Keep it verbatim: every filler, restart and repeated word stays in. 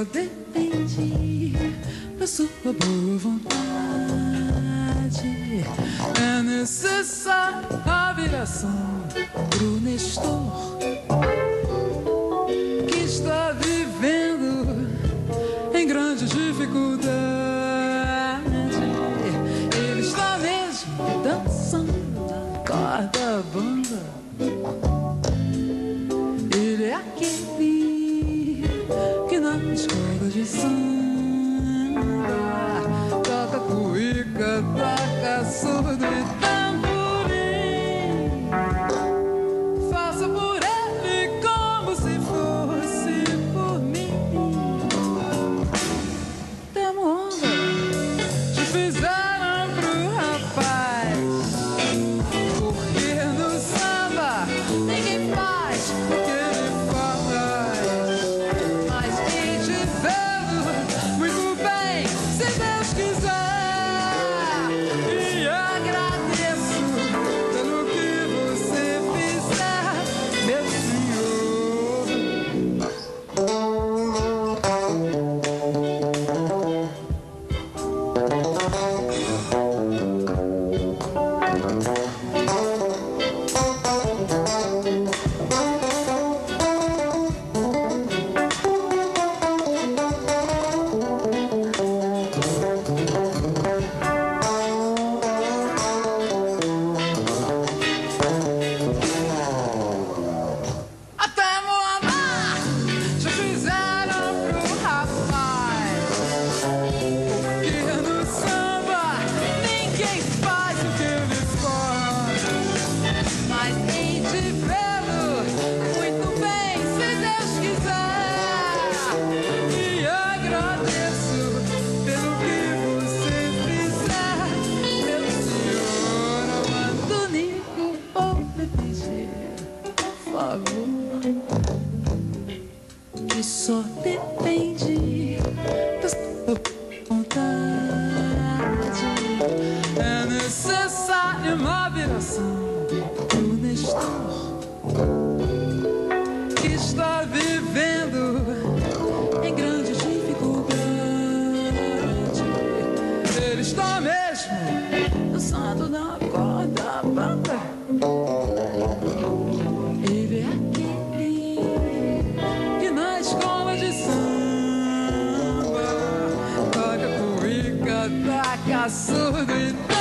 só depende da sua boa vontade. É necessária a viração pro Nestor, que está vivendo em grande dificuldade. Ele está mesmo dançando na corda bamba. Ele é aquele que na escola de samba toca cuíca, toca surdo e tamborim. Faça por ele como se fosse por mim. Temo onda, te fizeram pro rapaz, porque no samba ninguém faz o que ele faz. Mas quem te vendo muito bem, se Deus quiser, e agradeço pelo que você fizer, meu até Moamar já fizeram pro rapaz, porque no samba ninguém faz o que ele faz. Mas quem te vê-lo muito bem, se Deus quiser, e agradeço pelo que você fizer, meu senhor Amandonico, vou me pedir, por favor, que só depende da sua vontade. É necessária uma viração pro Nestor, que está vivendo em grande dificuldade. Ele está mesmo dançando na corda bamba. Ele é aquele que na escola de samba toca cuíca, toca surdo e